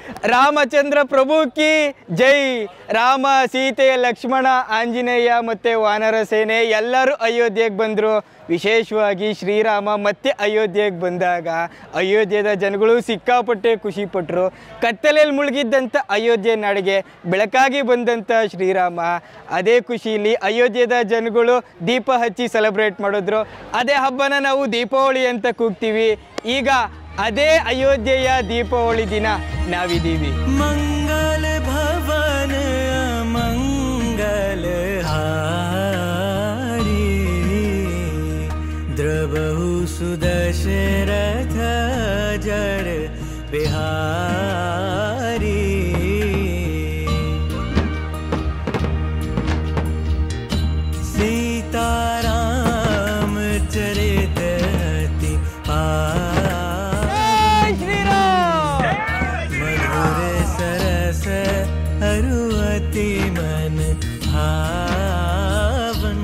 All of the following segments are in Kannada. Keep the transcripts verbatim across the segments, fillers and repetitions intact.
ರಾಮಚಂದ್ರ ಪ್ರಭು ಕಿ ಜೈ. ರಾಮ, ಸೀತೆ, ಲಕ್ಷ್ಮಣ, ಆಂಜನೇಯ ಮತ್ತು ವಾನರ ಸೇನೆ ಎಲ್ಲರೂ ಅಯೋಧ್ಯೆಗೆ ಬಂದರು. ವಿಶೇಷವಾಗಿ ಶ್ರೀರಾಮ ಮತ್ತೆ ಅಯೋಧ್ಯೆಗೆ ಬಂದಾಗ ಅಯೋಧ್ಯೆಯ ಜನಗಳು ಸಿಕ್ಕಾಪಟ್ಟೆ ಖುಷಿಪಟ್ಟರು. ಕತ್ತಲೆಯಲ್ಲಿ ಮುಳುಗಿದ್ದಂಥ ಅಯೋಧ್ಯೆ ನಾಡಿಗೆ ಬೆಳಕಾಗಿ ಬಂದಂಥ ಶ್ರೀರಾಮ ಅದೇ ಖುಷಿಯಲ್ಲಿ ಅಯೋಧ್ಯೆಯ ಜನಗಳು ದೀಪ ಹಚ್ಚಿ ಸೆಲೆಬ್ರೇಟ್ ಮಾಡಿದ್ರು. ಅದೇ ಹಬ್ಬನ ನಾವು ದೀಪಾವಳಿ ಅಂತ ಕೂಗ್ತೀವಿ. ಈಗ ಅದೇ ಅಯೋಧ್ಯೆಯ ದೀಪಾವಳಿ ದಿನ ನಾವಿದ್ದೀವಿ. ಮಂಗಲ ಭವನ ಮಂಗಲ ಹಾರಿ ದ್ರಬಹು ಸುದಶರಥ ಜರ ಬಿಹಾರಿ ಸೀತಾರಾಮ ಚರಿತ ಅತಿ ಅರುವತಿ ಮನ ಭಾವನ್.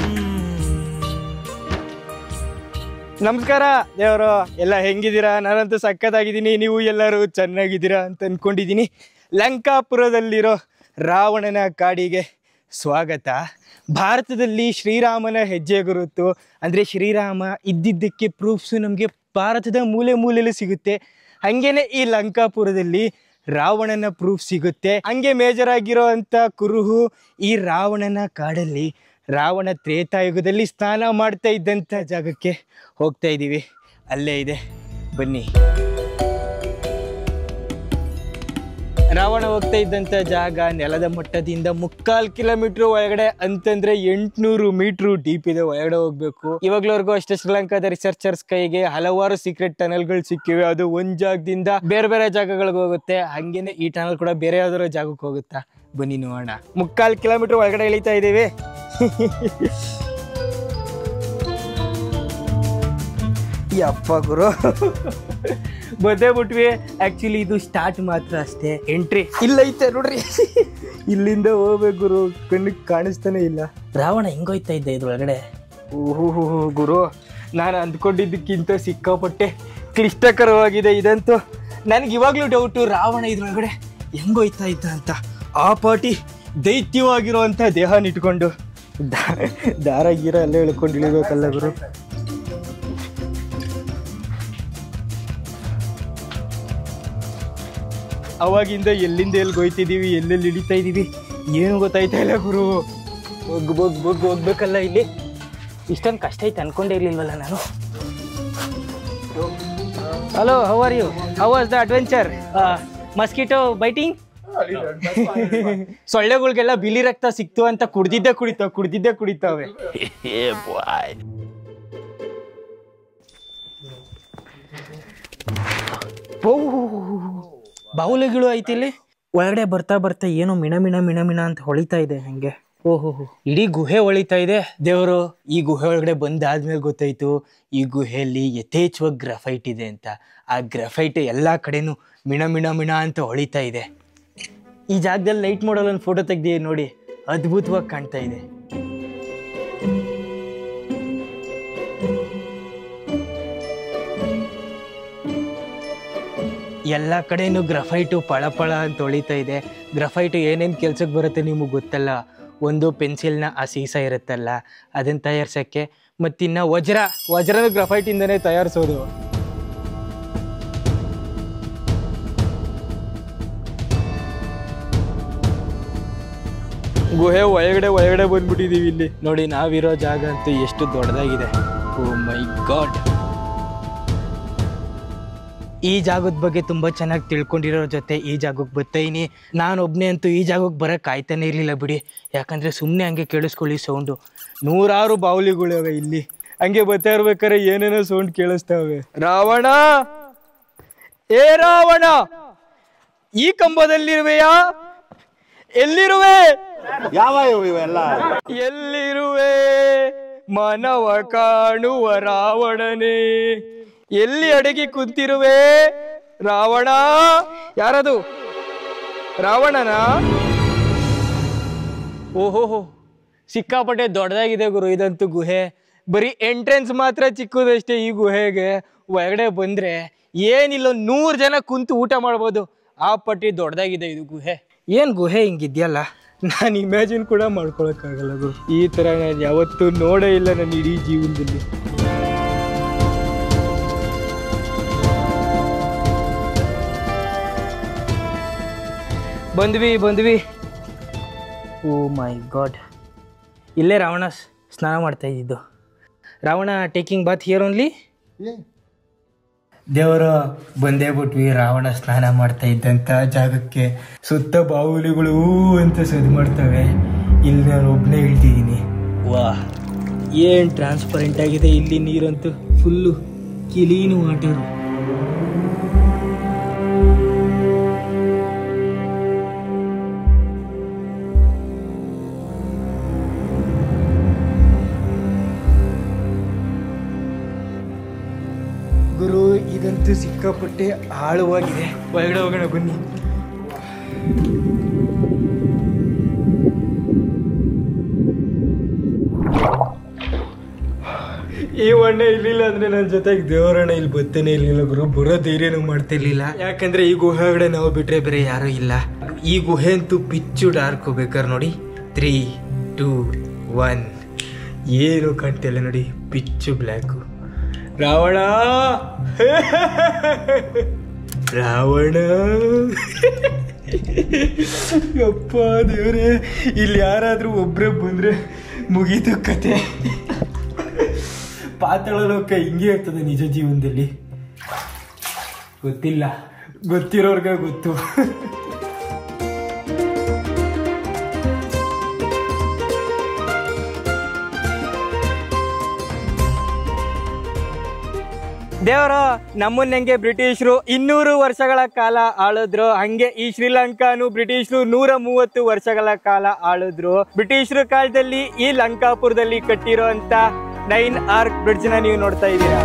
ನಮಸ್ಕಾರ ದೇವರು, ಎಲ್ಲ ಹೆಂಗಿದ್ದೀರಾ? ನಾನಂತೂ ಸಖತ್ತಾಗಿದ್ದೀನಿ, ನೀವು ಎಲ್ಲರೂ ಚೆನ್ನಾಗಿದ್ದೀರಾ ಅಂತ ಅಂದ್ಕೊಂಡಿದ್ದೀನಿ. ಲಂಕಾಪುರದಲ್ಲಿರೋ ರಾವಣನ ಕಾಡಿಗೆ ಸ್ವಾಗತ. ಭಾರತದಲ್ಲಿ ಶ್ರೀರಾಮನ ಹೆಜ್ಜೆ ಗುರುತು ಅಂದರೆ ಶ್ರೀರಾಮ ಇದ್ದಿದ್ದಕ್ಕೆ ಪ್ರೂಫ್ಸು ನಮಗೆ ಭಾರತದ ಮೂಲೆ ಮೂಲೆಯಲ್ಲೂ ಸಿಗುತ್ತೆ. ಹಾಗೇನೆ ಈ ಲಂಕಾಪುರದಲ್ಲಿ ರಾವಣನ ಪ್ರೂಫ್ ಸಿಗುತ್ತೆ. ಹಂಗೆ ಮೇಜರ್ ಆಗಿರೋ ಅಂಥ ಕುರುಹು ಈ ರಾವಣನ ಕಾಡಲ್ಲಿ ರಾವಣ ತ್ರೇತಾಯುಗದಲ್ಲಿ ಸ್ನಾನ ಮಾಡ್ತಾ ಇದ್ದಂಥ ಜಾಗಕ್ಕೆ ಹೋಗ್ತಾ ಇದ್ದೀವಿ. ಅಲ್ಲೇ ಇದೆ, ಬನ್ನಿ. ರಾವಣ ಹೋಗ್ತಾ ಇದ್ದಂಥ ಜಾಗ ನೆಲದ ಮಟ್ಟದಿಂದ ಮುಕ್ಕಾಲು ಕಿಲೋಮೀಟ್ರ್ ಒಳಗಡೆ ಅಂತಂದ್ರೆ ಎಂಟುನೂರು ಮೀಟ್ರು ಡೀಪ್ ಇದೆ, ಒಳಗಡೆ ಹೋಗ್ಬೇಕು. ಇವಾಗ್ಲವರೆಗೂ ಅಷ್ಟೇ ಶ್ರೀಲಂಕಾದ ರಿಸರ್ಚರ್ಸ್ ಕೈಗೆ ಹಲವಾರು ಸೀಕ್ರೆಟ್ ಟನಲ್ಗಳು ಸಿಕ್ಕಿವೆ. ಅದು ಒಂದ್ ಜಾಗದಿಂದ ಬೇರೆ ಬೇರೆ ಜಾಗಗಳಿಗೆ ಹೋಗುತ್ತೆ. ಹಂಗೇನೆ ಈ ಟನಲ್ ಕೂಡ ಬೇರೆ ಯಾವ್ದಾರ ಜಾಗಕ್ಕೆ ಹೋಗುತ್ತಾ, ಬನ್ನಿ ನೋಡೋಣ. ಮುಕ್ಕಾಲು ಕಿಲೋಮೀಟ್ರ್ ಒಳಗಡೆ ಇಳಿತಾ ಇದ್ದೀವಿ. ಯಪ್ಪ ಗುರು, ಬದೇ ಬಿಟ್ವಿ. ಆಕ್ಚುಲಿ ಇದು ಸ್ಟಾರ್ಟ್ ಮಾತ್ರ ಅಷ್ಟೇ, ಎಂಟ್ರಿ ಇಲ್ಲ ಐತೆ ನೋಡ್ರಿ. ಇಲ್ಲಿಂದ ಹೋಗ್ಬೇಕು ಗುರು, ಕಣ್ಣಿಗೆ ಕಾಣಿಸ್ತಾನೆ ಇಲ್ಲ. ರಾವಣ ಹೆಂಗೋಯ್ತಾ ಇದ್ದೆ ಇದ್ರೊಳಗಡೆ. ಓಹೋ ಗುರು, ನಾನು ಅಂದ್ಕೊಂಡಿದ್ದಕ್ಕಿಂತ ಸಿಕ್ಕಾಪಟ್ಟೆ ಕ್ಲಿಷ್ಟಕರವಾಗಿದೆ ಇದಂತೂ. ನನಗೆ ಇವಾಗಲೂ ಡೌಟು, ರಾವಣ ಇದ್ರೊಳಗಡೆ ಹೆಂಗೋಯ್ತಾ ಇದ್ದ ಅಂತ. ಆ ಪಾಟಿ ದೈತ್ಯವಾಗಿರುವಂಥ ದೇಹನ ಇಟ್ಕೊಂಡು ದಾರ ಗೀರ ಎಲ್ಲ ಹೇಳ್ಕೊಂಡು ಇಳಿಬೇಕಲ್ಲ ಗುರು. ಅವಾಗಿಂದ ಎಲ್ಲಿಂದ ಎಲ್ಲಿಗೆ ಹೋಯ್ತಿದ್ದೀವಿ, ಎಲ್ಲೆಲ್ಲಿ ಇಳಿತಾ ಇದ್ದೀವಿ ಏನು ಗೊತ್ತಾಯ್ತಾ ಇಲ್ಲ ಗುರು. ಹೋಗ್ ಹೋಗ್ ಹೋಗ್ ಹೋಗ್ಬೇಕಲ್ಲ. ಇಲ್ಲಿ ಇಷ್ಟೊಂದು ಕಷ್ಟ ಐತೆ ಅನ್ಕೊಂಡೇ ಇರ್ಲಿಲ್ವಲ್ಲ ನಾನು. Hello, how are you? How was the adventure? Mosquito biting? ಸೊಳ್ಳೆಗಳಿಗೆಲ್ಲ ಬಿಳಿ ರಕ್ತ ಸಿಕ್ತು ಅಂತ ಕುಡ್ದಿದ್ದೆ ಕುಡಿತಾವ ಕುಡ್ದಿದ್ದೆ ಕುಡಿತಾವೆ. ಬಾವುಲಿಗಳು ಐತಿ ಇಲ್ಲಿ. ಒಳಗಡೆ ಬರ್ತಾ ಬರ್ತಾ ಏನೋ ಮಿಣ ಮಿಣ ಮಿಣ ಮಿಣ ಅಂತ ಹೊಳಿತಾ ಇದೆ ಹಂಗೆ. ಓಹೋ, ಇಡೀ ಗುಹೆ ಹೊಳಿತಾ ಇದೆ. ದೇವರು, ಈ ಗುಹೆ ಒಳಗಡೆ ಬಂದಾದ್ಮೇಲೆ ಗೊತ್ತಾಯ್ತು ಈ ಗುಹೆಯಲ್ಲಿ ಯಥೇಚ್ಛವಾಗಿ ಗ್ರಫೈಟ್ ಇದೆ ಅಂತ. ಆ ಗ್ರಫೈಟ್ ಎಲ್ಲ ಕಡೆನೂ ಮಿಣ ಮಿಣ ಮಿಣ ಅಂತ ಹೊಳಿತಾ ಇದೆ. ಈ ಜಾಗದಲ್ಲಿ ಲೈಟ್ ಮಾಡಲ್ ಒಂದು ಫೋಟೋ ತೆಗ್ದೀವಿ ನೋಡಿ, ಅದ್ಭುತವಾಗಿ ಕಾಣ್ತಾ ಇದೆ. ಎಲ್ಲ ಕಡೆನೂ ಗ್ರಫೈಟು ಪಳಪಳ ಅಂತ ಹೊಳಿತಾ ಇದೆ. ಗ್ರಫೈಟು ಏನೇನು ಕೆಲ್ಸಕ್ಕೆ ಬರುತ್ತೆ ನಿಮಗೆ ಗೊತ್ತಲ್ಲ. ಒಂದು ಪೆನ್ಸಿಲ್ನ ಆ ಸೀಸ ಇರುತ್ತಲ್ಲ ಅದನ್ನು ತಯಾರಿಸೋಕ್ಕೆ, ಮತ್ತಿನ್ನು ವಜ್ರ ವಜ್ರನ ಗ್ರಫೈಟಿಂದನೇ ತಯಾರಿಸೋದು. ಗುಹೆ ಒಳಗಡೆ ಒಳಗಡೆ ಬಂದ್ಬಿಟ್ಟಿದ್ದೀವಿ. ಇಲ್ಲಿ ನೋಡಿ, ನಾವಿರೋ ಜಾಗ ಅಂತೂ ಎಷ್ಟು ದೊಡ್ಡದಾಗಿದೆ. Oh my god. ಈ ಜಾಗದ ಬಗ್ಗೆ ತುಂಬ ಚೆನ್ನಾಗಿ ತಿಳ್ಕೊಂಡಿರೋ ಜೊತೆ ಈ ಜಾಗಕ್ಕೆ ಬರ್ತಾಯಿನಿ. ನಾನೊಬ್ಬನೇ ಅಂತೂ ಈ ಜಾಗಕ್ಕೆ ಬರೋಕ್ಕೆ ಆಯ್ತಾನೆ ಇರಲಿಲ್ಲ ಬಿಡಿ. ಯಾಕಂದರೆ ಸುಮ್ಮನೆ ಹಂಗೆ ಕೇಳಿಸ್ಕೊಳ್ಳಿ ಸೌಂಡು. ನೂರಾರು ಬಾವುಲಿಗಳಿವೆ ಇಲ್ಲಿ. ಹಂಗೆ ಬರ್ತಾ ಇರ್ಬೇಕಾದ್ರೆ ಏನೇನೋ ಸೌಂಡ್ ಕೇಳಿಸ್ತಾವೆ. ರಾವಣ, ಏ ರಾವಣ, ಈ ಕಂಬದಲ್ಲಿರುವೆಯಾ? ಎಲ್ಲಿರುವೆ? ಯಾವ ಇವೆಲ್ಲ? ಎಲ್ಲಿರುವೆ ಮಾನವ ಕಾಣುವ ರಾವಣನೇ, ಎಲ್ಲಿ ಅಡಗಿ ಕುಂತಿರುವೆ ರಾವಣ? ಯಾರದು? ರಾವಣನ? ಓಹೋಹೋ, ಸಿಕ್ಕಾಪಟ್ಟೆ ದೊಡ್ಡದಾಗಿದೆ ಗುರು ಇದಂತೂ ಗುಹೆ. ಬರೀ ಎಂಟ್ರೆನ್ಸ್ ಮಾತ್ರ ಚಿಕ್ಕದಷ್ಟೇ ಈ ಗುಹೆಗೆ. ಒಳಗಡೆ ಬಂದ್ರೆ ಏನಿಲ್ಲ, ನೂರು ಜನ ಕುಂತು ಊಟ ಮಾಡ್ಬೋದು. ಆ ಪಟ್ಟಿ ದೊಡ್ಡದಾಗಿದೆ ಇದು ಗುಹೆ. ಏನು ಗುಹೆ ಹಿಂಗಿದ್ಯಲ್ಲ, ನಾನು ಇಮ್ಯಾಜಿನ್ ಕೂಡ ಮಾಡ್ಕೊಳಕ್ಕಾಗಲ್ಲ ಗುರು. ಈ ಥರ ನಾನು ಯಾವತ್ತೂ ನೋಡೇ ಇಲ್ಲ ನನ್ನ ಇಡೀ ಜೀವನದಲ್ಲಿ. ಬಂದ್ವಿ ಬಂದ್ವಿ ಓ ಮೈ ಗಾಡ್, ಇಲ್ಲೇ ರಾವಣ ಸ್ನಾನ ಮಾಡ್ತಾ ಇದ್ದಿದ್ದು. Ravana taking bath here only. ದೇವರು ಬಂದೇ ಬಿಟ್ವಿ ರಾವಣ ಸ್ನಾನ ಮಾಡ್ತಾ ಇದ್ದಂಥ ಜಾಗಕ್ಕೆ. ಸುತ್ತ ಬಾವುಲಿಗಳು ಅಂತ ಸದ್ದು ಮಾಡ್ತವೆ. ಇಲ್ಲಿ ನಾನು ಒಬ್ಬನೇ ಇಳ್ತಿದ್ದೀನಿ. ವಾ, ಏನು ಟ್ರಾನ್ಸ್ಪರೆಂಟ್ ಆಗಿದೆ ಇಲ್ಲಿ ನೀರಂತೂ. Full clean water. ಗುರು, ಇದಂತೂ ಸಿಕ್ಕಾಪಟ್ಟೆ ಆಳವಾಗಿದೆ. ಒಳಗಡೆ ಹೋಗೋಣ ಬನ್ನಿ. ಈ ಅಣ್ಣ ಇರ್ಲಿಲ್ಲ ಅಂದ್ರೆ ನನ್ನ ಜೊತೆಗೆ ದೇವರಣ್ಣ ಇಲ್ಲಿ ಬತ್ತೇನೆ ಇರ್ಲಿಲ್ಲ ಗುರು. ಬರೋ ಧೈರ್ಯನೂ ಮಾಡ್ತಿರ್ಲಿಲ್ಲ. ಯಾಕಂದ್ರೆ ಈ ಗುಹೆ ಒಳಗಡೆ ನಾವು ಬಿಟ್ರೆ ಬೇರೆ ಯಾರೂ ಇಲ್ಲ. ಈ ಗುಹೆ ಅಂತೂ ಪಿಚ್ಚು ಡಾರ್ಕ್. ಬೇಕಾದ್ರೆ ನೋಡಿ, ತ್ರೀ ಟೂ ಒನ್, ಏನು ಕಾಣ್ತಿಲ್ಲ ನೋಡಿ, ಪಿಚ್ಚು ಬ್ಲ್ಯಾಕು. ರಾವಣ ರಾವಣ ಯಪ್ಪ ದೇವ್ರೆ, ಇಲ್ಲಿ ಯಾರಾದ್ರೂ ಒಬ್ರೇ ಬಂದ್ರೆ ಮುಗೀತು ಕತೆ. ಪಾತಾಳ ಲೋಕ ಹಿಂಗೆ ಇರ್ತದೆ ನಿಜ ಜೀವನದಲ್ಲಿ. ಗೊತ್ತಿಲ್ಲ, ಗೊತ್ತಿರೋರ್ಗ ಗೊತ್ತು. ದೇವರು ನಮ್ಮನ್ನ ಹೆಂಗೆ ಬ್ರಿಟಿಷರು ಇನ್ನೂರು ವರ್ಷಗಳ ಕಾಲ ಆಳಿದ್ರು, ಹಂಗೆ ಈ ಶ್ರೀಲಂಕಾನು ಬ್ರಿಟಿಷರು ನೂರ ಮೂವತ್ತು ವರ್ಷಗಳ ಕಾಲ ಆಳಿದ್ರು. ಬ್ರಿಟಿಷರ ಕಾಲದಲ್ಲಿ ಈ ಲಂಕಾಪುರದಲ್ಲಿ ಕಟ್ಟಿರೋ ಅಂತ ನೈನ್ ಆರ್ಕ್ ಬ್ರಿಡ್ಜ್ ನ ನೀವು ನೋಡ್ತಾ ಇದ್ದೀರಾ.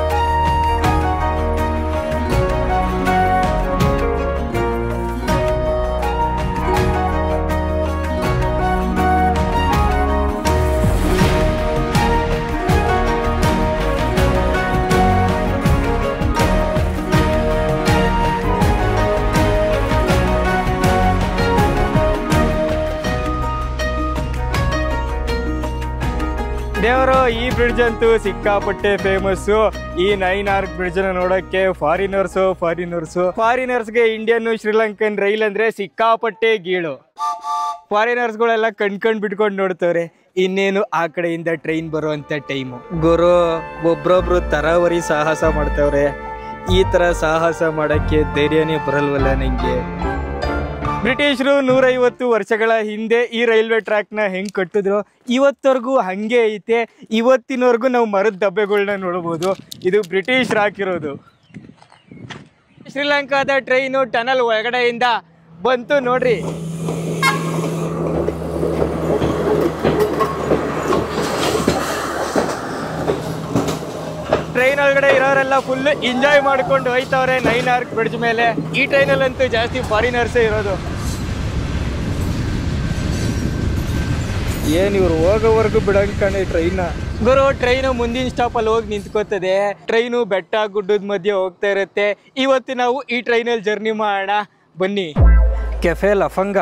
ದೇವರು ಈ ಬ್ರಿಡ್ಜ್ ಅಂತೂ ಸಿಕ್ಕಾಪಟ್ಟೆ ಫೇಮಸ್ಸು. ಈ ನೈನ್ ಆರ್ಕ್ ಬ್ರಿಡ್ಜ್ ನ ನೋಡಕ್ಕೆ ಫಾರಿನರ್ಸು ಫಾರಿನರ್ಸು ಫಾರಿನರ್ಸ್ಗೆ ಇಂಡಿಯನ್ ಶ್ರೀಲಂಕನ್ ರೈಲ್ ಅಂದ್ರೆ ಸಿಕ್ಕಾಪಟ್ಟೆ ಗೀಳು. ಫಾರಿನರ್ಸ್ಗಳೆಲ್ಲ ಕಣ್ಕಂಡ್ ಬಿಟ್ಕೊಂಡು ನೋಡ್ತವ್ರೆ. ಇನ್ನೇನು ಆ ಕಡೆಯಿಂದ ಟ್ರೈನ್ ಬರುವಂತ ಟೈಮು. ಗುರು, ಒಬ್ರೊಬ್ರು ತರಾವರಿ ಸಾಹಸ ಮಾಡ್ತವ್ರೆ. ಈ ತರ ಸಾಹಸ ಮಾಡಕ್ಕೆ ಧೈರ್ಯನೇ ಬರಲ್ವಲ್ಲ ನಂಗೆ. ಬ್ರಿಟಿಷರು ನೂರೈವತ್ತು ವರ್ಷಗಳ ಹಿಂದೆ ಈ ರೈಲ್ವೆ ಟ್ರ್ಯಾಕ್ನ ಹೆಂಗೆ ಕಟ್ಟಿದ್ರು ಇವತ್ತವರೆಗೂ ಹಂಗೆ ಐತೆ. ಇವತ್ತಿನವರೆಗೂ ನಾವು ಮರದ ಡಬ್ಬೆಗಳನ್ನ ನೋಡ್ಬೋದು. ಇದು ಬ್ರಿಟಿಷ್ ಹಾಕಿರೋದು. ಶ್ರೀಲಂಕಾದ ಟ್ರೈನು ಟನಲ್ ಒಳಗಡೆಯಿಂದ ಬಂತು ನೋಡ್ರಿ. ಟ್ರೈನ್ ಒಳಗಡೆ ಇರೋರೆಲ್ಲ ಫುಲ್ ಎಂಜಾಯ್ ಮಾಡ್ಕೊಂಡು ಹೋಯ್ತವ್ರೆ ನೈನ್ ಆರ್ಕ್ ಬ್ರಿಡ್ಜ್ ಮೇಲೆ. ಈ ಟ್ರೈನಲ್ಲಂತೂ ಜಾಸ್ತಿ ಫಾರಿನರ್ಸೇ ಇರೋದು. ಏನ್ ಇವ್ರು ಹೋಗೋವರೆಗೂ ಬಿಡಂಗ್ ಕಾಣೆ ಟ್ರೈನ್. ಗುರು, ಟ್ರೈನು ಮುಂದಿನ ಸ್ಟಾಪಲ್ಲಿ ಹೋಗಿ ನಿಂತ್ಕೋತದೆ. ಟ್ರೈನು ಬೆಟ್ಟ ಗುಡ್ಡದ ಮಧ್ಯೆ ಹೋಗ್ತಾ ಇರುತ್ತೆ. ಇವತ್ತು ನಾವು ಈ ಟ್ರೈನಲ್ಲಿ ಜರ್ನಿ ಮಾಡೋಣ ಬನ್ನಿ. ಕೆಫೆ ಲಫಂಗ.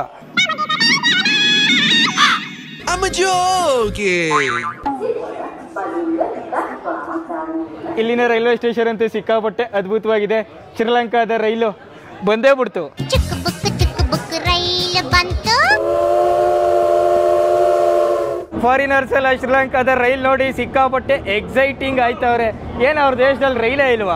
ಇಲ್ಲಿನ ರೈಲ್ವೆ ಸ್ಟೇಷನ್ ಅಂತೂ ಸಿಕ್ಕಾಪಟ್ಟೆ ಅದ್ಭುತವಾಗಿದೆ. ಶ್ರೀಲಂಕಾದ ರೈಲು ಬಂದೇ ಬಿಡ್ತು. ಫಾರಿನರ್ಸ್ ಎಲ್ಲ ಶ್ರೀಲಂಕಾದ ರೈಲ್ ನೋಡಿ ಸಿಕ್ಕಾಪಟ್ಟೆ ಎಕ್ಸೈಟಿಂಗ್ ಆಯ್ತವ್ರೆ. ಏನ್ ಅವ್ರ ದೇಶದಲ್ಲಿ ರೈಲೇ ಇಲ್ವಾ?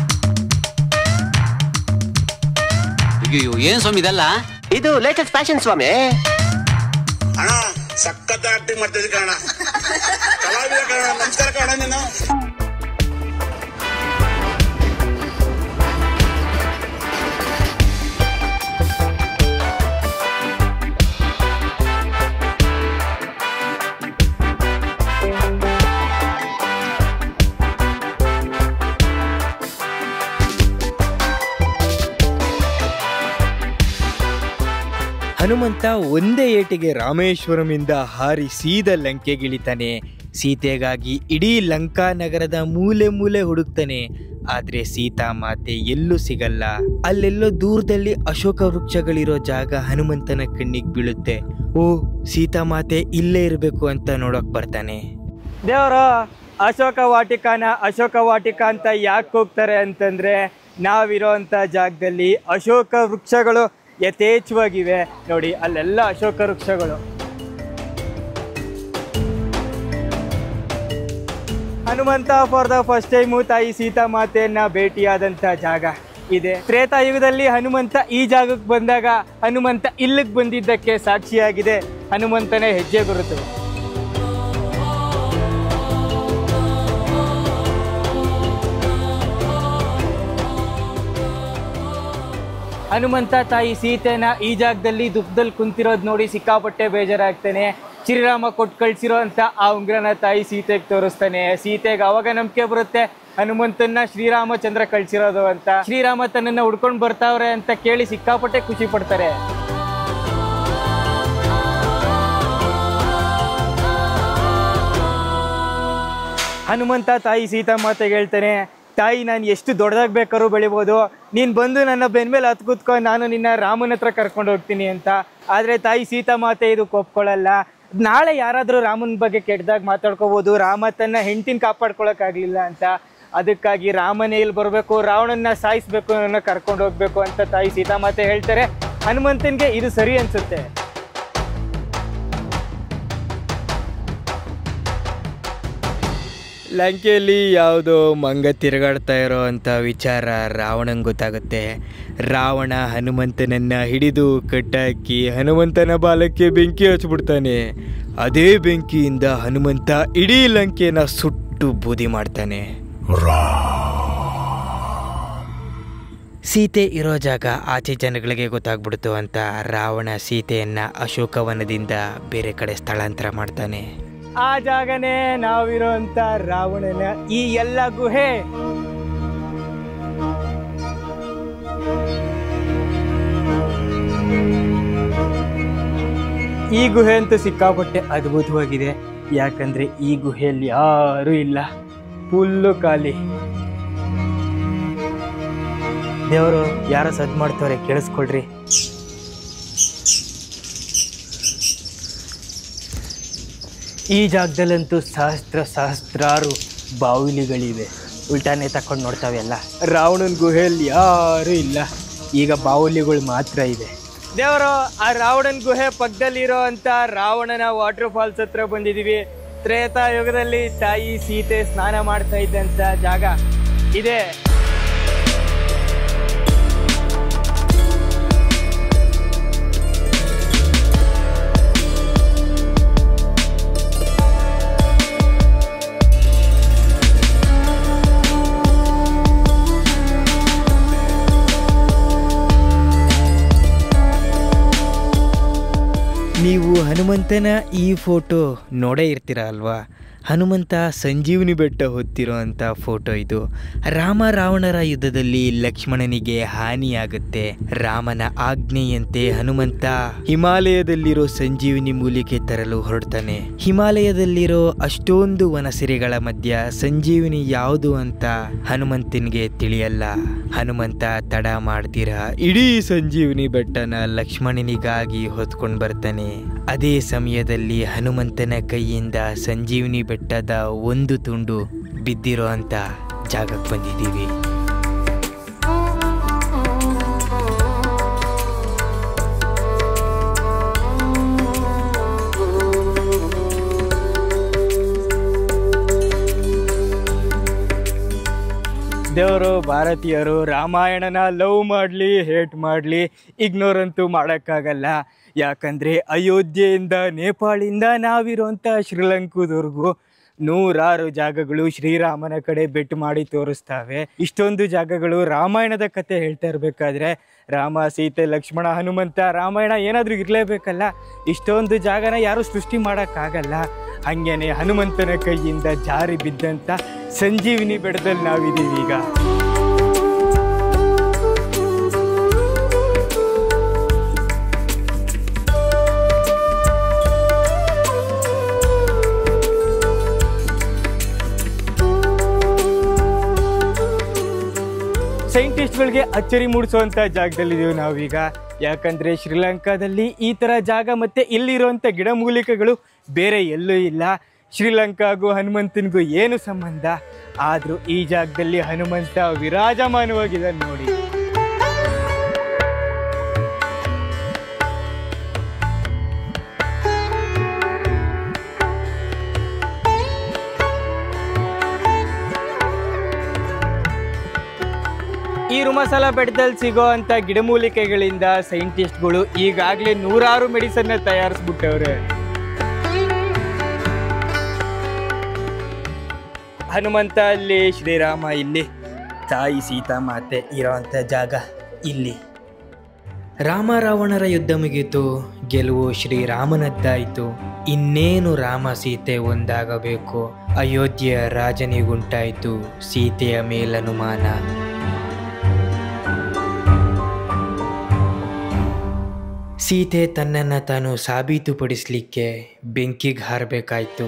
ಏನ್ ಸ್ವಾಮಿ ಇದಲ್ಲ? ಇದು ಲೇಟೆಸ್ಟ್ ಫ್ಯಾಷನ್ ಸ್ವಾಮಿ. ಅಣ್ಣ ಸಖತ್ ಆಕ್ಟಿಂಗ್ ಮಾಡ್ತಿದ್ದೆ ಕಣ. ಕಲಾವಿದ ಕಣ. ನಮಸ್ಕಾರ ಕಣ. ನೀನು ಹನುಮಂತ ಒಂದೇ ಏಟಿಗೆ ರಾಮೇಶ್ವರಮಿಂದ ಹಾರಿ ಸೀದಾ ಲಂಕೆಗಿಳಿತಾನೆ. ಸೀತೆಗಾಗಿ ಇಡೀ ಲಂಕಾ ನಗರದ ಮೂಲೆ ಮೂಲೆ ಹುಡುಕ್ತಾನೆ. ಆದ್ರೆ ಸೀತಾಮಾತೆ ಎಲ್ಲೂ ಸಿಗಲ್ಲ. ಅಲ್ಲೆಲ್ಲೋ ದೂರದಲ್ಲಿ ಅಶೋಕ ವೃಕ್ಷಗಳಿರೋ ಜಾಗ ಹನುಮಂತನ ಕಣ್ಣಿಗೆ ಬೀಳುತ್ತೆ. ಓ, ಸೀತಾಮಾತೆ ಇಲ್ಲೇ ಇರಬೇಕು ಅಂತ ನೋಡೋಕ್ ಬರ್ತಾನೆ. ದೇವರು ಅಶೋಕ ವಾಟಿಕಾನ ಅಶೋಕ ವಾಟಿಕ ಅಂತ ಯಾಕೆ ಹೋಗ್ತಾರೆ ಅಂತಂದ್ರೆ, ನಾವಿರೋಂಥ ಜಾಗದಲ್ಲಿ ಅಶೋಕ ವೃಕ್ಷಗಳು ಯಥೇಚ್ಛವಾಗಿವೆ. ನೋಡಿ, ಅಲ್ಲೆಲ್ಲ ಅಶೋಕ ವೃಕ್ಷಗಳು. Hanumantha for the first time ತಾಯಿ ಸೀತಾಮಾತೆಯನ್ನ ಭೇಟಿಯಾದಂಥ ಜಾಗ ಇದೆ. ತ್ರೇತಾಯುಗದಲ್ಲಿ ಹನುಮಂತ ಈ ಜಾಗಕ್ಕೆ ಬಂದಾಗ ಹನುಮಂತ ಇಲ್ಲಿಗೆ ಬಂದಿದ್ದಕ್ಕೆ ಸಾಕ್ಷಿಯಾಗಿದೆ ಹನುಮಂತನೇ ಹೆಜ್ಜೆ ಗುರುತು. ಹನುಮಂತ ತಾಯಿ ಸೀತೆನ ಈ ಜಾಗದಲ್ಲಿ ದುಃಖದಲ್ಲಿ ಕುಂತಿರೋದು ನೋಡಿ ಸಿಕ್ಕಾಪಟ್ಟೆ ಬೇಜಾರಾಗ್ತಾನೆ. ಶ್ರೀರಾಮ ಕೊಟ್ಟು ಕಳ್ಸಿರೋ ಅಂತ ಆ ಉಂಗ್ರನ ತಾಯಿ ಸೀತೆಗೆ ತೋರಿಸ್ತಾನೆ. ಸೀತೆಗೆ ಅವಾಗ ನಂಬಿಕೆ ಬರುತ್ತೆ ಹನುಮಂತನ್ನ ಶ್ರೀರಾಮಚಂದ್ರ ಕಳ್ಸಿರೋದು ಅಂತ. ಶ್ರೀರಾಮ ತನ್ನನ್ನ ಹುಡ್ಕೊಂಡು ಬರ್ತಾವ್ರೆ ಅಂತ ಕೇಳಿ ಸಿಕ್ಕಾಪಟ್ಟೆ ಖುಷಿ ಪಡ್ತಾರೆ. ಹನುಮಂತ ತಾಯಿ ಸೀತಾಮಾತೆಗೆ ಹೇಳ್ತಾನೆ, ತಾಯಿ ನಾನು ಎಷ್ಟು ದೊಡ್ಡದಾಗಿ ಬೇಕಾದ್ರೂ ಬೆಳಿಬೋದು, ನೀನು ಬಂದು ನನ್ನ ಬೆನ್ನ ಮೇಲೆ ಹತ್ತು ಕೂತ್ಕೊಂಡು ನಾನು ನಿನ್ನ ರಾಮನ ಹತ್ರ ಕರ್ಕೊಂಡು ಹೋಗ್ತೀನಿ ಅಂತ. ಆದರೆ ತಾಯಿ ಸೀತಾಮಾತೆ ಇದಕ್ಕೆ ಒಪ್ಕೊಳ್ಳಲ್ಲ. ನಾಳೆ ಯಾರಾದರೂ ರಾಮನ ಬಗ್ಗೆ ಕೆಟ್ಟದಾಗಿ ಮಾತಾಡ್ಕೋಬೋದು, ರಾಮ ತನ್ನ ಹೆಂಡತಿನ ಕಾಪಾಡ್ಕೊಳಕ್ಕಾಗಲಿಲ್ಲ ಅಂತ. ಅದಕ್ಕಾಗಿ ರಾಮನೇ ಇಲ್ಲಿ ಬರಬೇಕು, ರಾವಣನ್ನ ಸಾಯಿಸಬೇಕು, ನನ್ನ ಕರ್ಕೊಂಡು ಹೋಗ್ಬೇಕು ಅಂತ ತಾಯಿ ಸೀತಾಮಾತೆ ಹೇಳ್ತಾರೆ. ಹನುಮಂತನಿಗೆ ಇದು ಸರಿ ಅನಿಸುತ್ತೆ. ಲಂಕೆಯಲ್ಲಿ ಯಾವುದೋ ಮಂಗ ತಿರುಗಾಡ್ತಾ ಇರೋ ಅಂಥ ವಿಚಾರ ರಾವಣಂಗೆ ಗೊತ್ತಾಗುತ್ತೆ. ರಾವಣ ಹನುಮಂತನನ್ನು ಹಿಡಿದು ಕಟ್ಟಾಕಿ ಹನುಮಂತನ ಬಾಲಕ್ಕೆ ಬೆಂಕಿ ಹಚ್ಚಿಬಿಡ್ತಾನೆ. ಅದೇ ಬೆಂಕಿಯಿಂದ ಹನುಮಂತ ಇಡೀ ಲಂಕೆನ ಸುಟ್ಟು ಬೂದಿ ಮಾಡ್ತಾನೆ. ಸೀತೆ ಇರೋ ಜಾಗ ಆಚೆ ಜನಗಳಿಗೆ ಗೊತ್ತಾಗ್ಬಿಡ್ತು ಅಂತ ರಾವಣ ಸೀತೆಯನ್ನು ಅಶೋಕವನದಿಂದ ಬೇರೆ ಕಡೆ ಸ್ಥಳಾಂತರ ಮಾಡ್ತಾನೆ. ಆ ಜಾಗನೇ ನಾವಿರೋಂಥ ರಾವಣನ ಈ ಎಲ್ಲ ಗುಹೆ. ಈ ಗುಹೆ ಅಂತೂ ಸಿಕ್ಕಾಪಟ್ಟೆ ಅದ್ಭುತವಾಗಿದೆ. ಯಾಕಂದ್ರೆ ಈ ಗುಹೆಯಲ್ಲಿ ಯಾರೂ ಇಲ್ಲ, ಫುಲ್ಲು ಖಾಲಿ. ದೇವರು ಯಾರೋ ಸದ್ ಮಾಡ್ತವ್ರೆ, ಕೇಳಿಸ್ಕೊಳ್ರಿ. ಈ ಜಾಗದಲ್ಲಂತೂ ಸಹಸ್ರ ಸಹಸ್ರಾರು ಬಾವುಲಿಗಳಿವೆ. ಉಲ್ಟಾನೆ ತಕೊಂಡು ನೋಡ್ತಾವೆ ಎಲ್ಲ. ರಾವಣನ ಗುಹೆಯಲ್ಲಿ ಯಾರೂ ಇಲ್ಲ, ಈಗ ಬಾವುಲಿಗಳು ಮಾತ್ರ ಇದೆ. ದೇವರು ಆ ರಾವಣನ ಗುಹೆ ಪಕ್ಕದಲ್ಲಿರೋ ಅಂತ ರಾವಣನ ವಾಟರ್ ಫಾಲ್ಸ್ ಹತ್ರ ಬಂದಿದ್ದೀವಿ. ತ್ರೇತಾಯುಗದಲ್ಲಿ ತಾಯಿ ಸೀತೆ ಸ್ನಾನ ಮಾಡ್ತಾ ಇದ್ದಂಥ ಜಾಗ ಇದೆ. ನೀವು ಹನುಮಂತನ ಈ ಫೋಟೋ ನೋಡೇ ಇರ್ತೀರ ಅಲ್ವಾ? ಹನುಮಂತ ಸಂಜೀವನಿ ಬೆಟ್ಟ ಹೊತ್ತಿರೋ ಅಂಥ ಫೋಟೋ ಇದು. ರಾಮ ರಾವಣರ ಯುದ್ಧದಲ್ಲಿ ಲಕ್ಷ್ಮಣನಿಗೆ ಹಾನಿಯಾಗುತ್ತೆ. ರಾಮನ ಆಜ್ಞೆಯಂತೆ ಹನುಮಂತ ಹಿಮಾಲಯದಲ್ಲಿರೋ ಸಂಜೀವನಿ ಮೂಲಿಕೆ ತರಲು ಹೊರಡ್ತಾನೆ. ಹಿಮಾಲಯದಲ್ಲಿರೋ ಅಷ್ಟೊಂದು ವನಸಿರಿಗಳ ಮಧ್ಯ ಸಂಜೀವನಿ ಯಾವುದು ಅಂತ ಹನುಮಂತನಿಗೆ ತಿಳಿಯಲ್ಲ. ಹನುಮಂತ ತಡ ಮಾಡ್ದಿರ ಇಡೀ ಸಂಜೀವನಿ ಬೆಟ್ಟನ ಲಕ್ಷ್ಮಣನಿಗಾಗಿ ಹೊತ್ಕೊಂಡು ಬರ್ತಾನೆ. ಅದೇ ಸಮಯದಲ್ಲಿ ಹನುಮಂತನ ಕೈಯಿಂದ ಸಂಜೀವನಿ ಬೆಟ್ಟದ ಒಂದು ತುಂಡು ಬಿದ್ದಿರೋ ಅಂತ ಜಾಗಕ್ಕೆ ಬಂದಿದ್ದೀವಿ. ದೇವರು ಭಾರತೀಯರು ರಾಮಾಯಣನ ಲವ್ ಮಾಡಲಿ ಹೇಟ್ ಮಾಡಲಿ ಇಗ್ನೋರ್ ಅಂತೂ ಮಾಡೋಕ್ಕಾಗಲ್ಲ. ಯಾಕಂದರೆ ಅಯೋಧ್ಯೆಯಿಂದ ನೇಪಾಳಿಂದ ನಾವಿರೋಂಥ ಶ್ರೀಲಂಕಾದವರೆಗೂ ನೂರಾರು ಜಾಗಗಳು ಶ್ರೀರಾಮನ ಕಡೆ ಬೆಟ್ಟು ಮಾಡಿ ತೋರಿಸ್ತವೆ. ಇಷ್ಟೊಂದು ಜಾಗಗಳು ರಾಮಾಯಣದ ಕತೆ ಹೇಳ್ತಾ ಇರಬೇಕಾದ್ರೆ ರಾಮ ಸೀತೆ ಲಕ್ಷ್ಮಣ ಹನುಮಂತ ರಾಮಾಯಣ ಏನಾದರೂ ಇರಲೇಬೇಕಲ್ಲ. ಇಷ್ಟೊಂದು ಜಾಗನ ಯಾರೂ ಸೃಷ್ಟಿ ಮಾಡೋಕ್ಕಾಗಲ್ಲ. ಹಾಗೇನೆ ಹನುಮಂತನ ಕೈಯಿಂದ ಜಾರಿ ಬಿದ್ದಂಥ ಸಂಜೀವಿನಿ ಬೆಟ್ಟದಲ್ಲಿ ನಾವಿದ್ದೀವಿ ಈಗ. ಪ್ರವಾಸಿಗಳಿಗೆ ಅಚ್ಚರಿ ಮೂಡಿಸುವಂಥ ಜಾಗದಲ್ಲಿದ್ದೀವಿ ನಾವೀಗ. ಯಾಕಂದರೆ ಶ್ರೀಲಂಕಾದಲ್ಲಿ ಈ ಥರ ಜಾಗ ಮತ್ತು ಇಲ್ಲಿರುವಂಥ ಗಿಡಮೂಲಿಕೆಗಳು ಬೇರೆ ಎಲ್ಲೂ ಇಲ್ಲ. ಶ್ರೀಲಂಕಾಗೂ ಹನುಮಂತನಿಗೂ ಏನು ಸಂಬಂಧ? ಆದರೂ ಈ ಜಾಗದಲ್ಲಿ ಹನುಮಂತ ವಿರಾಜಮಾನವಾಗಿದೆ ನೋಡಿ. ಈ ರುಮಸಾಲ ಬೆಟ್ಟದಲ್ಲಿ ಸಿಗೋ ಅಂಥ ಗಿಡಮೂಲಿಕೆಗಳಿಂದ ಸೈಂಟಿಸ್ಟ್ಗಳು ಈಗಾಗಲೇ ನೂರಾರು ಮೆಡಿಸನ್ನ ತಯಾರಿಸ್ಬಿಟ್ಟವ್ರೆ. ಹನುಮಂತ ಅಲ್ಲಿ, ಶ್ರೀರಾಮ ಇಲ್ಲಿ, ತಾಯಿ ಸೀತಾಮಾತೆ ಇರೋವಂಥ ಜಾಗ ಇಲ್ಲಿ. ರಾಮ ರಾವಣರ ಯುದ್ಧ ಮುಗಿಯಿತು, ಗೆಲುವು ಶ್ರೀರಾಮನದ್ದಾಯಿತು. ಇನ್ನೇನು ರಾಮ ಸೀತೆ ಒಂದಾಗಬೇಕು. ಅಯೋಧ್ಯೆಯ ರಾಜನಿಗುಂಟಾಯಿತು ಸೀತೆಯ ಮೇಲನುಮಾನ. ಸೀತೆ ತನ್ನನ್ನು ತಾನು ಸಾಬೀತುಪಡಿಸಲಿಕ್ಕೆ ಬೆಂಕಿಗೆ ಹಾರಬೇಕಾಯಿತು.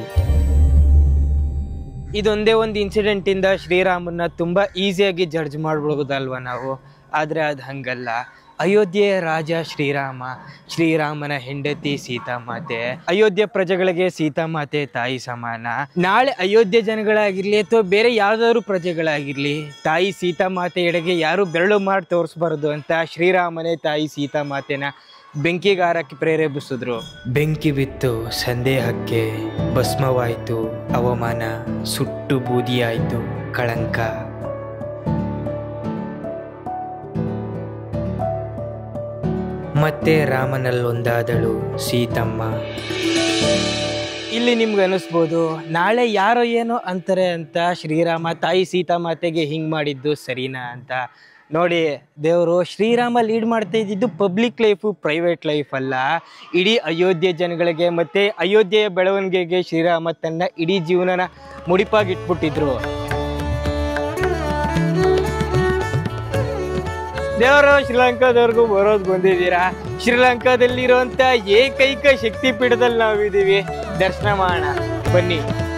ಇದೊಂದೇ ಒಂದು ಇನ್ಸಿಡೆಂಟಿಂದ ಶ್ರೀರಾಮನ್ನ ತುಂಬ ಈಸಿಯಾಗಿ ಜಡ್ಜ್ ಮಾಡ್ಬಿಡ್ಬೋದಲ್ವ ನಾವು. ಆದರೆ ಅದು ಹಂಗಲ್ಲ. ಅಯೋಧ್ಯೆಯ ರಾಜ ಶ್ರೀರಾಮ, ಶ್ರೀರಾಮನ ಹೆಂಡತಿ ಸೀತಾಮಾತೆ. ಅಯೋಧ್ಯೆ ಪ್ರಜೆಗಳಿಗೆ ಸೀತಾಮಾತೆ ತಾಯಿ ಸಮಾನ. ನಾಳೆ ಅಯೋಧ್ಯೆ ಜನಗಳಾಗಿರ್ಲಿ ಅಥವಾ ಬೇರೆ ಯಾವ್ದಾದ್ರು ಪ್ರಜೆಗಳಾಗಿರ್ಲಿ, ತಾಯಿ ಸೀತಾಮಾತೆ ಎಡೆಗೆ ಯಾರು ಬೆರಳು ಮಾಡಿ ತೋರಿಸ್ಬಾರ್ದು ಅಂತ ಶ್ರೀರಾಮನೇ ತಾಯಿ ಸೀತಾಮಾತೆನ ಬೆಂಕಿಗಾರಕ್ಕೆ ಪ್ರೇರೇಪಿಸಿದ್ರು. ಬೆಂಕಿ ಬಿತ್ತು ಸಂದೇಹಕ್ಕೆ ಭಸ್ಮವಾಯಿತು ಅವಮಾನ, ಸುಟ್ಟು ಬೂದಿಯಾಯಿತು ಕಳಂಕ. ಮತ್ತೆ ರಾಮನಲ್ಲೊಂದಾದಳು ಸೀತಮ್ಮ. ಇಲ್ಲಿ ನಿಮ್ಗೆ ಅನಿಸ್ಬೋದು, ನಾಳೆ ಯಾರೋ ಏನೋ ಅಂತಾರೆ ಅಂತ ಶ್ರೀರಾಮ ತಾಯಿ ಸೀತಾಮಾತೆಗೆ ಹಿಂಗೆ ಮಾಡಿದ್ದು ಸರಿನಾ ಅಂತ. ನೋಡಿ, ದೇವರು ಶ್ರೀರಾಮ ಲೀಡ್ ಮಾಡ್ತಾ ಇದ್ದಿದ್ದು ಪಬ್ಲಿಕ್ ಲೈಫು, ಪ್ರೈವೇಟ್ ಲೈಫ್ ಅಲ್ಲ. ಇಡೀ ಅಯೋಧ್ಯೆ ಜನಗಳಿಗೆ ಮತ್ತು ಅಯೋಧ್ಯೆಯ ಬೆಳವಣಿಗೆಗೆ ಶ್ರೀರಾಮ ತನ್ನ ಇಡೀ ಜೀವನನ ಮುಡಿಪಾಗಿಟ್ಬಿಟ್ಟಿದ್ರು. ದೇವರು ಶ್ರೀಲಂಕಾದವ್ರಿಗೂ ಬರೋದು ಬಂದಿದ್ದೀರಾ. ಶ್ರೀಲಂಕಾದಲ್ಲಿರುವಂಥ ಏಕೈಕ ಶಕ್ತಿ ಪೀಠದಲ್ಲಿ ನಾವಿದ್ದೀವಿ. ದರ್ಶನ ಮಾಡೋಣ ಬನ್ನಿ.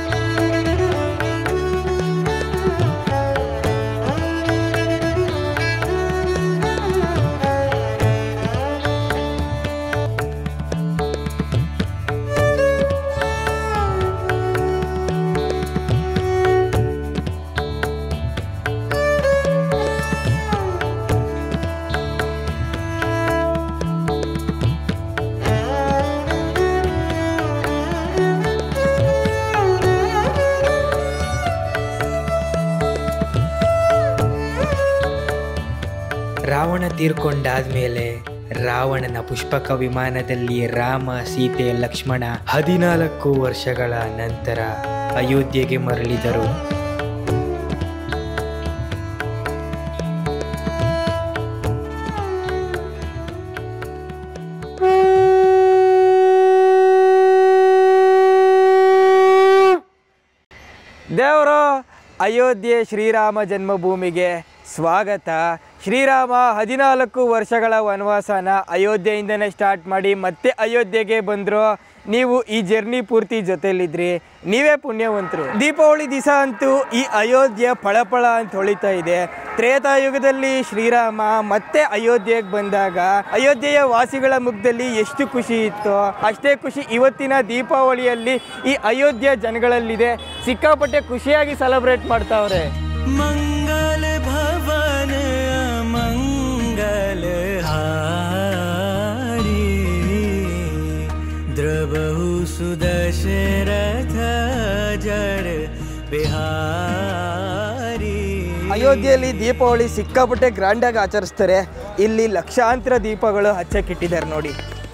ರಾವಣ ತೀರ್ಕೊಂಡಾದ್ಮೇಲೆ ರಾವಣನ ಪುಷ್ಪಕ ವಿಮಾನದಲ್ಲಿ ರಾಮ, ಸೀತೆ, ಲಕ್ಷ್ಮಣ ಹದಿನಾಲ್ಕು ವರ್ಷಗಳ ನಂತರ ಅಯೋಧ್ಯೆಗೆ ಮರಳಿದರು. ದೇವರು ಅಯೋಧ್ಯೆ ಶ್ರೀರಾಮ ಜನ್ಮಭೂಮಿಗೆ ಸ್ವಾಗತ. ಶ್ರೀರಾಮ ಹದಿನಾಲ್ಕು ವರ್ಷಗಳ ವನವಾಸನ ಅಯೋಧ್ಯೆಯಿಂದನೇ ಸ್ಟಾರ್ಟ್ ಮಾಡಿ ಮತ್ತೆ ಅಯೋಧ್ಯೆಗೆ ಬಂದರು. ನೀವು ಈ ಜರ್ನಿ ಪೂರ್ತಿ ಜೊತೆಯಲ್ಲಿದ್ರಿ, ನೀವೇ ಪುಣ್ಯವಂತರು. ದೀಪಾವಳಿ ದಿವಸ ಅಂತೂ ಈ ಅಯೋಧ್ಯೆ ಫಳಫಳ ಅಂತ ಹೊಳಿತಾ ಇದೆ. ತ್ರೇತಾಯುಗದಲ್ಲಿ ಶ್ರೀರಾಮ ಮತ್ತೆ ಅಯೋಧ್ಯೆಗೆ ಬಂದಾಗ ಅಯೋಧ್ಯೆಯ ವಾಸಿಗಳ ಮುಖದಲ್ಲಿ ಎಷ್ಟು ಖುಷಿ ಇತ್ತು, ಅಷ್ಟೇ ಖುಷಿ ಇವತ್ತಿನ ದೀಪಾವಳಿಯಲ್ಲಿ ಈ ಅಯೋಧ್ಯೆ ಜನಗಳಲ್ಲಿದೆ. ಸಿಕ್ಕಾಪಟ್ಟೆ ಖುಷಿಯಾಗಿ ಸೆಲೆಬ್ರೇಟ್ ಮಾಡ್ತಾವ್ರೆ. ಮಂಗಲ ಭವನ ಮಂಗಲ ಹಾರಿ ದ್ರಬಹು ಸುದಶರಥ ಜಡ ಬಿಹಾರಿ. ಅಯೋಧ್ಯೆಯಲ್ಲಿ ದೀಪಾವಳಿ ಸಿಕ್ಕಾಪಟ್ಟೆ ಗ್ರ್ಯಾಂಡಾಗಿ ಆಚರಿಸ್ತಾರೆ. ಇಲ್ಲಿ ಲಕ್ಷಾಂತರ ದೀಪಗಳು ಹಚ್ಚಕ್ಕಿಟ್ಟಿದ್ದಾರೆ ನೋಡಿ.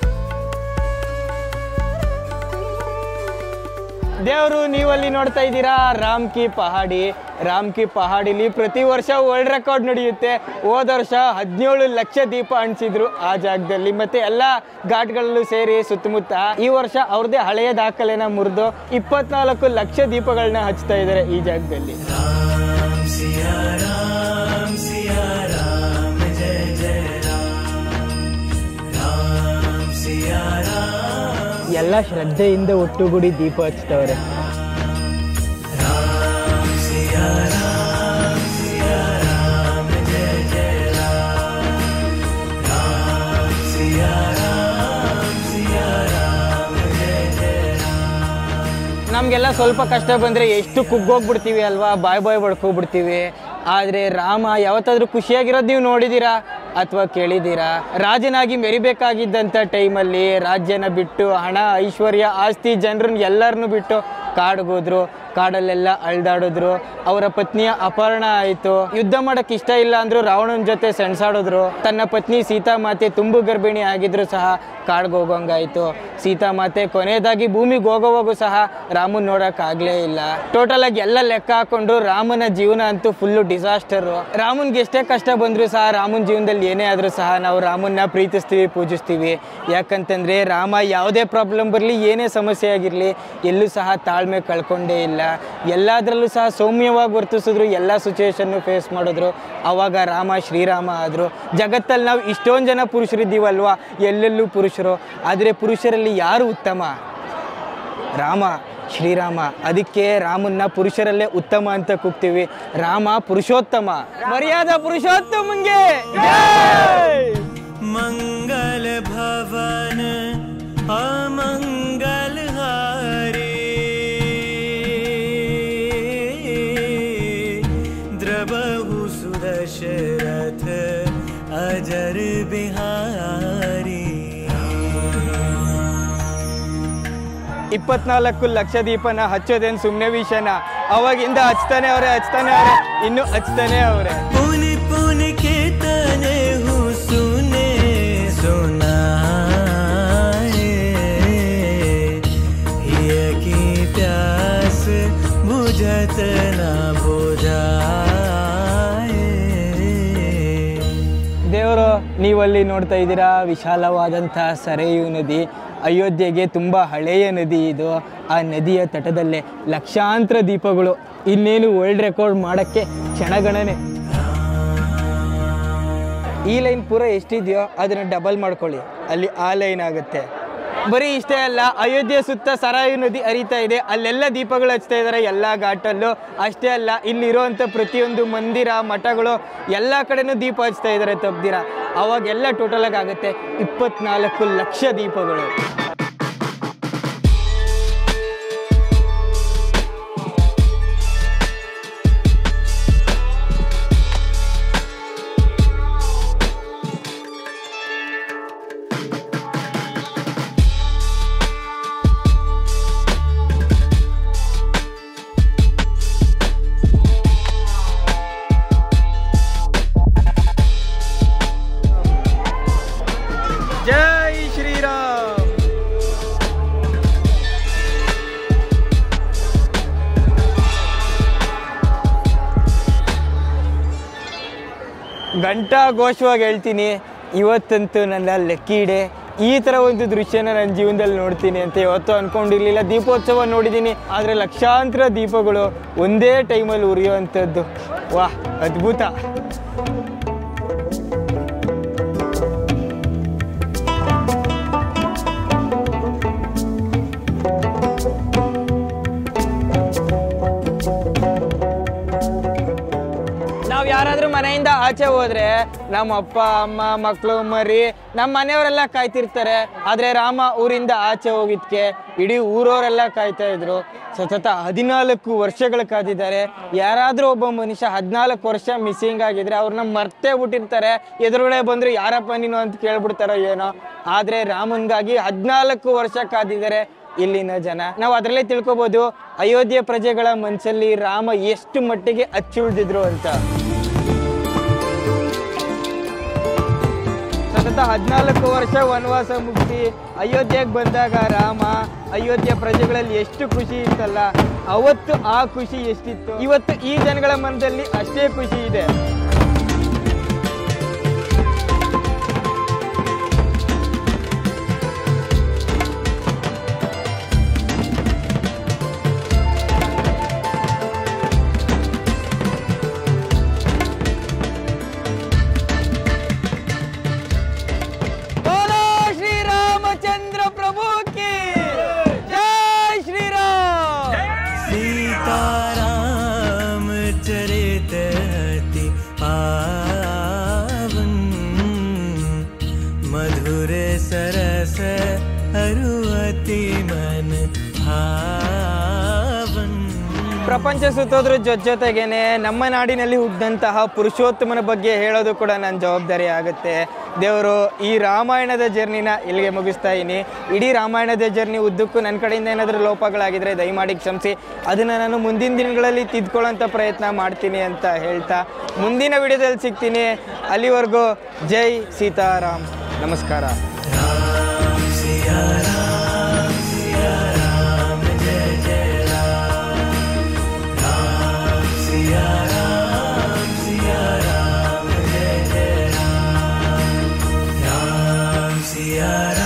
ದೇವರು ನೀವಲ್ಲಿ ನೋಡ್ತಾ ಇದ್ದೀರಾ ರಾಮ್ ಕಿ ಪಹಾಡಿ. ರಾಮ್ ಕಿ ಪಹಾಡಿಲಿ ಪ್ರತಿ ವರ್ಷ ವರ್ಲ್ಡ್ ರೆಕಾರ್ಡ್ ನಡೆಯುತ್ತೆ. ಹೋದ ವರ್ಷ ಹದಿನೇಳು ಲಕ್ಷ ದೀಪ ಅಂಟಿಸಿದ್ರು ಆ ಜಾಗದಲ್ಲಿ, ಮತ್ತೆ ಎಲ್ಲ ಘಾಟ್ಗಳಲ್ಲೂ ಸೇರಿ ಸುತ್ತಮುತ್ತ. ಈ ವರ್ಷ ಅವ್ರದ್ದೇ ಹಳೆಯ ದಾಖಲೆನ ಮುರಿದು ಇಪ್ಪತ್ನಾಲ್ಕು ಲಕ್ಷ ದೀಪಗಳನ್ನ ಹಚ್ತಾ ಇದ್ದಾರೆ ಈ ಜಾಗದಲ್ಲಿ. ಎಲ್ಲ ಶ್ರದ್ಧೆಯಿಂದ ಒಟ್ಟುಗೂಡಿ ದೀಪ ಹಚ್ತವ್ರೆ. सिया राम सिया राम जय जय ನಮಗೆಲ್ಲ ಸ್ವಲ್ಪ ಕಷ್ಟ ಬಂದರೆ ಎಷ್ಟು ಕುಗ್ಗೋಗ್ಬಿಡ್ತೀವಿ ಅಲ್ವಾ, ಬಾಯ್ ಬಾಯ್ ಬಡ್ಕೋಗ್ಬಿಡ್ತೀವಿ. ಆದರೆ ರಾಮ ಯಾವತ್ತಾದರೂ ಖುಷಿಯಾಗಿರೋದು ನೀವು ನೋಡಿದ್ದೀರಾ ಅಥವಾ ಕೇಳಿದ್ದೀರಾ? ರಾಜನಾಗಿ ಮೆರಿಬೇಕಾಗಿದ್ದಂಥ ಟೈಮಲ್ಲಿ ರಾಜ್ಯನ ಬಿಟ್ಟು ಹಣ ಐಶ್ವರ್ಯ ಆಸ್ತಿ ಜನರನ್ನ ಎಲ್ಲರನ್ನೂ ಬಿಟ್ಟು ಕಾಡ್ಗೋದ್ರು, ಕಾಡಲ್ಲೆಲ್ಲ ಅಳ್ದಾಡಿದ್ರು. ಅವರ ಪತ್ನಿಯ ಅಪಹರಣ ಆಯಿತು. ಯುದ್ಧ ಮಾಡೋಕ್ಕೆ ಇಷ್ಟ ಇಲ್ಲ ಅಂದರೂ ರಾವಣನ ಜೊತೆ ಸೆಣಸಾಡಿದ್ರು. ತನ್ನ ಪತ್ನಿ ಸೀತಾಮಾತೆ ತುಂಬು ಗರ್ಭಿಣಿ ಆಗಿದ್ರು ಸಹ ಕಾಡ್ಗೆ ಹೋಗೋಂಗಾಯಿತು. ಸೀತಾಮಾತೆ ಕೊನೆಯದಾಗಿ ಭೂಮಿಗೆ ಹೋಗೋವಾಗೂ ಸಹ ರಾಮನ್ ನೋಡೋಕ್ಕಾಗಲೇ ಇಲ್ಲ. ಟೋಟಲ್ ಆಗಿ ಎಲ್ಲ ಲೆಕ್ಕ ಹಾಕೊಂಡು ರಾಮನ ಜೀವನ ಅಂತೂ ಫುಲ್ಲು ಡಿಸಾಸ್ಟರು. ರಾಮನ್ಗೆ ಎಷ್ಟೇ ಕಷ್ಟ ಬಂದರೂ ಸಹ ರಾಮನ ಜೀವನದಲ್ಲಿ ಏನೇ ಆದರೂ ಸಹ ನಾವು ರಾಮನ್ನ ಪ್ರೀತಿಸ್ತೀವಿ, ಪೂಜಿಸ್ತೀವಿ. ಯಾಕಂತಂದರೆ ರಾಮ ಯಾವುದೇ ಪ್ರಾಬ್ಲಮ್ ಬರಲಿ, ಏನೇ ಸಮಸ್ಯೆ ಆಗಿರಲಿ, ಎಲ್ಲೂ ಸಹ ತಾಳ್ಮೆ ಕಳ್ಕೊಂಡೇ ಇಲ್ಲ. ಎಲ್ಲದರಲ್ಲೂ ಸಹ ಸೌಮ್ಯವಾಗಿ ವರ್ತಿಸಿದ್ರು, ಎಲ್ಲ ಸಿಚುವೇಶನ್ನು ಫೇಸ್ ಮಾಡಿದ್ರು. ಆವಾಗ ರಾಮ ಶ್ರೀರಾಮ ಆದರು. ಜಗತ್ತಲ್ಲಿ ನಾವು ಇಷ್ಟೊಂದು ಜನ ಪುರುಷರಿದ್ದೀವಲ್ವ, ಎಲ್ಲೆಲ್ಲೂ ಪುರುಷರು. ಆದರೆ ಪುರುಷರಲ್ಲಿ ಯಾರು ಉತ್ತಮ? ರಾಮ ಶ್ರೀರಾಮ. ಅದಕ್ಕೆ ರಾಮನ್ನ ಪುರುಷರಲ್ಲೇ ಉತ್ತಮ ಅಂತ ಕೂಗ್ತೀವಿ. ರಾಮ ಪುರುಷೋತ್ತಮ. ಮರ್ಯಾದಾ ಪುರುಷೋತ್ತಮಂಗೆ मंगल भवन अमंगल हारी द्रबहु सुदशरथ अजर बिहारी. ಇಪ್ಪತ್ನಾಲ್ಕು ಲಕ್ಷ ದೀಪನ ಹಚ್ಚೋದೇನು ಸುಮ್ಮನೆ ವಿಷಯನ? ಅವಾಗಿಂದ ಹಚ್ತಾನೆ ಅವರೇ ಹಚ್ತಾನೆ ಅವರೇ ಇನ್ನು ಹಚ್ತಾನೆ ಅವರೇ. पुनि पुनि के तने हूँ सुने सुनाए ये की प्यास बुझत न बुझाए. ದೇವರು ನೀವಲ್ಲಿ ನೋಡ್ತಾ ಇದ್ದೀರಾ ವಿಶಾಲವಾದಂಥ ಸರೆಯು ನದಿ. ಅಯೋಧ್ಯೆಗೆ ತುಂಬ ಹಳೆಯ ನದಿ ಇದು. ಆ ನದಿಯ ತಟದಲ್ಲೇ ಲಕ್ಷಾಂತರ ದೀಪಗಳು. ಇನ್ನೇನು ವರ್ಲ್ಡ್ ರೆಕಾರ್ಡ್ ಮಾಡೋಕ್ಕೆ ಕ್ಷಣಗಣನೆ. ಈ ಲೈನ್ ಪೂರ ಎಷ್ಟಿದೆಯೋ ಅದನ್ನು ಡಬಲ್ ಮಾಡ್ಕೊಳ್ಳಿ, ಅಲ್ಲಿ ಆ ಲೈನ್ ಆಗುತ್ತೆ. ಬರೀ ಇಷ್ಟೇ ಅಲ್ಲ, ಅಯೋಧ್ಯೆ ಸುತ್ತ ಸರಾಯು ನದಿ ಹರಿತಾ ಇದೆ. ಅಲ್ಲೆಲ್ಲ ದೀಪಗಳು ಹಚ್ತಾ ಇದ್ದಾರೆ ಎಲ್ಲ ಘಾಟಲ್ಲೂ. ಅಷ್ಟೇ ಅಲ್ಲ, ಇಲ್ಲಿರುವಂಥ ಪ್ರತಿಯೊಂದು ಮಂದಿರ ಮಠಗಳು ಎಲ್ಲ ಕಡೆನೂ ದೀಪ ಹಚ್ತಾ ಇದ್ದಾರೆ ತಪ್ಪದಿರ. ಅವಾಗೆಲ್ಲ ಟೋಟಲಾಗಿ ಆಗುತ್ತೆ ಇಪ್ಪತ್ನಾಲ್ಕು ಲಕ್ಷ ದೀಪಗಳು. ಜೈ ಶ್ರೀರಾಮ್. ಗಂಟಾ ಘೋಷವಾಗಿ ಹೇಳ್ತೀನಿ, ಇವತ್ತಂತೂ ನನ್ನ ಲಕ್ಕಿ ಡೇ. ಈ ಥರ ಒಂದು ದೃಶ್ಯನ ನನ್ನ ಜೀವನದಲ್ಲಿ ನೋಡ್ತೀನಿ ಅಂತ ಯಾವತ್ತೂ ಅಂದ್ಕೊಂಡಿರಲಿಲ್ಲ. ದೀಪೋತ್ಸವ ನೋಡಿದ್ದೀನಿ, ಆದರೆ ಲಕ್ಷಾಂತರ ದೀಪಗಳು ಒಂದೇ ಟೈಮಲ್ಲಿ ಉರಿಯುವಂಥದ್ದು, ವಾಹ್ ಅದ್ಭುತ. ನಾವು ಯಾರಾದರೂ ಮನೆಯಿಂದ ಆಚೆ ಹೋದ್ರೆ ನಮ್ಮ ಅಪ್ಪ ಅಮ್ಮ ಮಕ್ಕಳು ಮರಿ ನಮ್ಮ ಮನೆಯವರೆಲ್ಲ ಕಾಯ್ತಿರ್ತಾರೆ. ಆದರೆ ರಾಮ ಊರಿಂದ ಆಚೆ ಹೋಗಿದ್ಕೆ ಇಡೀ ಊರವರೆಲ್ಲ ಕಾಯ್ತಾ ಇದ್ರು. ಸತತ ಹದಿನಾಲ್ಕು ವರ್ಷಗಳು ಕಾದಿದ್ದಾರೆ. ಯಾರಾದರೂ ಒಬ್ಬ ಮನುಷ್ಯ ಹದಿನಾಲ್ಕು ವರ್ಷ ಮಿಸ್ಸಿಂಗ್ ಆಗಿದ್ರೆ ಅವ್ರನ್ನ ಮರ್ತೇ ಬಿಟ್ಟಿರ್ತಾರೆ. ಎದುರುಗಡೆ ಬಂದ್ರು ಯಾರಪ್ಪ ನೀನು ಅಂತ ಕೇಳ್ಬಿಡ್ತಾರೋ ಏನೋ. ಆದರೆ ರಾಮನ್ಗಾಗಿ ಹದಿನಾಲ್ಕು ವರ್ಷ ಕಾದಿದ್ದಾರೆ ಇಲ್ಲಿನ ಜನ. ನಾವು ಅದರಲ್ಲೇ ತಿಳ್ಕೊಬೋದು ಅಯೋಧ್ಯೆ ಪ್ರಜೆಗಳ ಮನಸ್ಸಲ್ಲಿ ರಾಮ ಎಷ್ಟು ಮಟ್ಟಿಗೆ ಅಚ್ಚುಳಿದಿದ್ರು ಅಂತ. ಸತತ ಹದಿನಾಲ್ಕು ವರ್ಷ ವನವಾಸ ಮುಗಿಸಿ ಅಯೋಧ್ಯೆಗೆ ಬಂದಾಗ ರಾಮ ಅಯೋಧ್ಯೆ ಪ್ರಜೆಗಳಲ್ಲಿ ಎಷ್ಟು ಖುಷಿ ಇತ್ತಲ್ಲ, ಅವತ್ತು ಆ ಖುಷಿ ಎಷ್ಟಿತ್ತು, ಇವತ್ತು ಈ ಜನಗಳ ಮನದಲ್ಲಿ ಅಷ್ಟೇ ಖುಷಿ ಇದೆ. सरस अरुवति मन भावन. ಪ್ರಪಂಚ ಸುತ್ತೋದ್ರ ಜೊತೆ ಜೊತೆಗೇನೆ ನಮ್ಮ ನಾಡಿನಲ್ಲಿ ಹುಟ್ಟಿದಂತಹ ಪುರುಷೋತ್ತಮನ ಬಗ್ಗೆ ಹೇಳೋದು ಕೂಡ ನನ್ನ ಜವಾಬ್ದಾರಿ ಆಗುತ್ತೆ. ದೇವರು ಈ ರಾಮಾಯಣದ ಜರ್ನಿನ ಇಲ್ಲಿಗೆ ಮುಗಿಸ್ತಾ ಇದ್ದೀನಿ. ಇಡೀ ರಾಮಾಯಣದ ಜರ್ನಿ ಉದ್ದಕ್ಕೂ ನನ್ನ ಕಡೆಯಿಂದ ಏನಾದರೂ ಲೋಪಗಳಾಗಿದ್ದರೆ ದಯಮಾಡಿ ಕ್ಷಮಿಸಿ. ಅದನ್ನು ನಾನು ಮುಂದಿನ ದಿನಗಳಲ್ಲಿ ತಿದ್ಕೊಳ್ಳೋಂಥ ಪ್ರಯತ್ನ ಮಾಡ್ತೀನಿ ಅಂತ ಹೇಳ್ತಾ ಮುಂದಿನ ವಿಡಿಯೋದಲ್ಲಿ ಸಿಗ್ತೀನಿ. ಅಲ್ಲಿವರೆಗೂ ಜೈ ಸೀತಾರಾಮ್, ನಮಸ್ಕಾರ. राम सिया राम सिया राम जय जय राम. राम सिया राम सिया राम जय जय राम. राम सिया